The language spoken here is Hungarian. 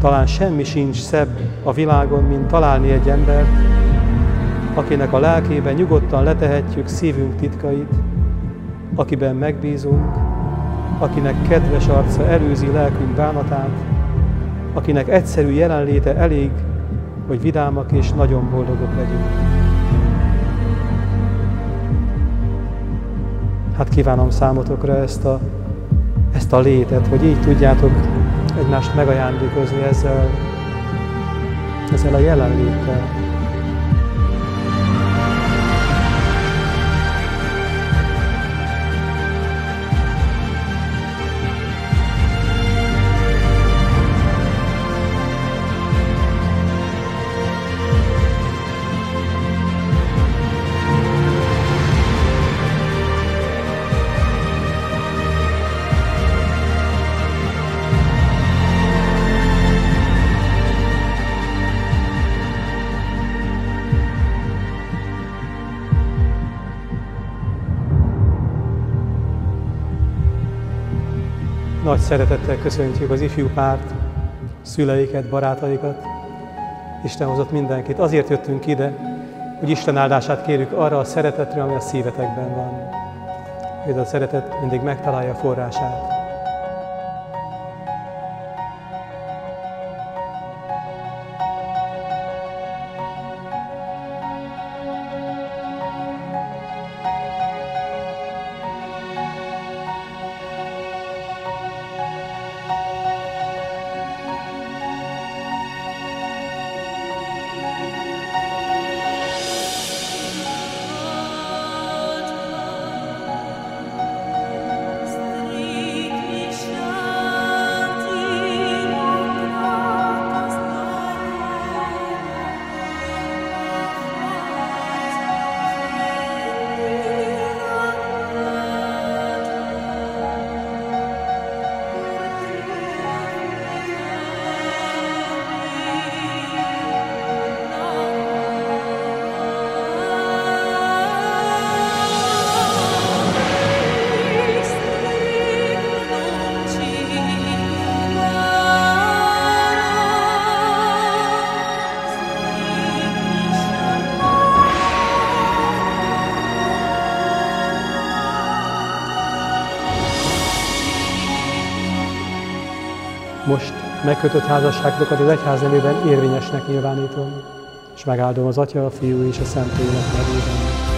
Talán semmi sincs szebb a világon, mint találni egy embert, akinek a lelkében nyugodtan letehetjük szívünk titkait, akiben megbízunk, akinek kedves arca előzi lelkünk bánatát, akinek egyszerű jelenléte elég, hogy vidámak és nagyon boldogok legyünk. Hát kívánom számotokra ezt a létet, hogy így tudjátok egymást megajándékozni ezzel a jelenléttel. Nagy szeretettel köszöntjük az ifjú párt, szüleiket, barátaikat. Isten hozott mindenkit. Azért jöttünk ide, hogy Isten áldását kérjük arra a szeretetre, ami a szívetekben van. Hogy a szeretet mindig megtalálja a forrását. Most megkötött házasságokat az egyház nevében érvényesnek nyilvánítom, és megáldom az Atya, a Fiú és a Szentlélek nevében.